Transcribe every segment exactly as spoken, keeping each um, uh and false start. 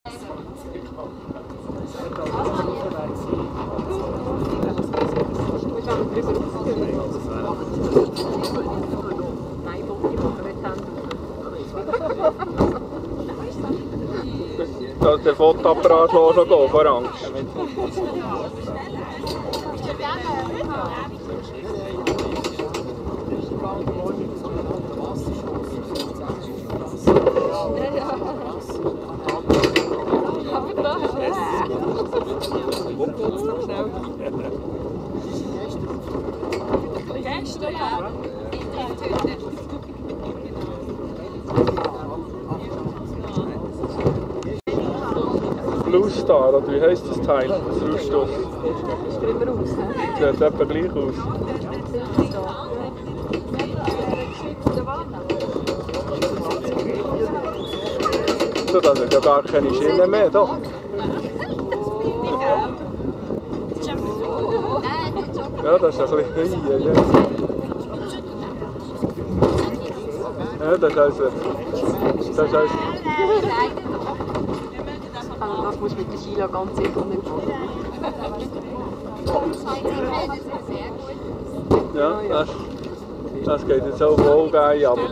Da der Fotoapparat schon schon gehen, vor Angst. Gestern, ja. Blue Star, oder wie heisst das Teil? Das Rüststoff. Sieht etwa gleich aus. So, da sind ja gar keine Schienen mehr, doch. Ja, das ist ein bisschen hier, ja. Ja, das ist also... Das ist also... Das muss mit der Sheila ganz sicher nicht machen. Ja, das, das geht jetzt auch wohl geil ab.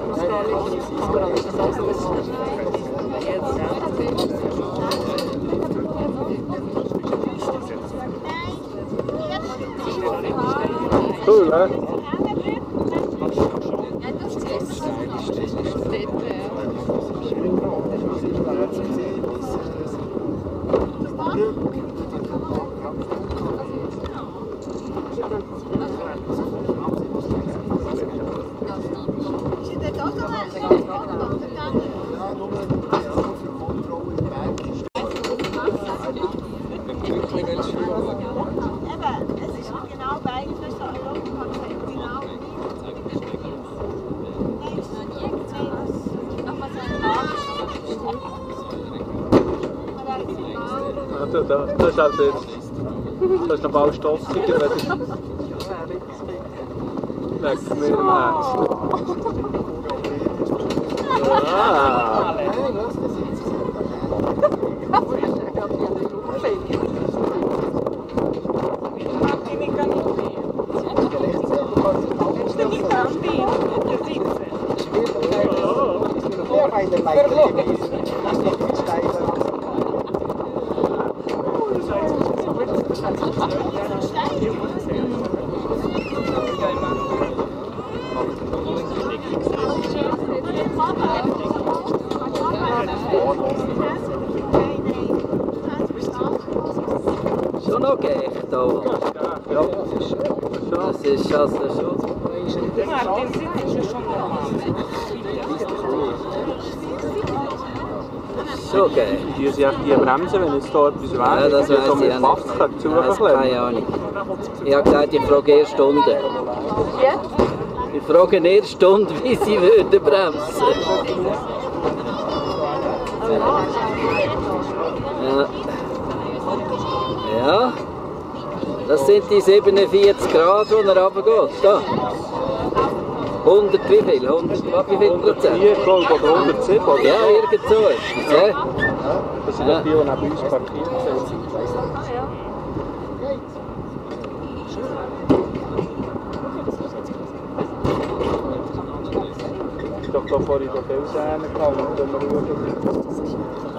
Cool, hä? Das ist also jetzt, das ist noch bald stoffiger, wenn das weg mit dem Herz. Ah. Schon noch echt da. Ja, das ist also schon. Schon geil. Die sind echt die Bremsen, wenn jetzt hier etwas wäre. Ja, das so weiss mit ich Pack nicht. zu Das keine Ahnung. Ich habe gesagt, ich frage erst Stunde. Ich frage erst Stunde, wie sie würden bremsen. Ja. Ja. Das sind die siebenundvierzig Grad, wo er runtergeht. Da. hundert wie viel? hundert, wie viel Prozent? Hier, glaube ich, oder hundertsieben, oder? Ja, irgend so ist es. Ja. Das sind ja die, die neben uns parkiert sind. Ich habe da vorhin den Felsen reingehauen, und dann schauen wir.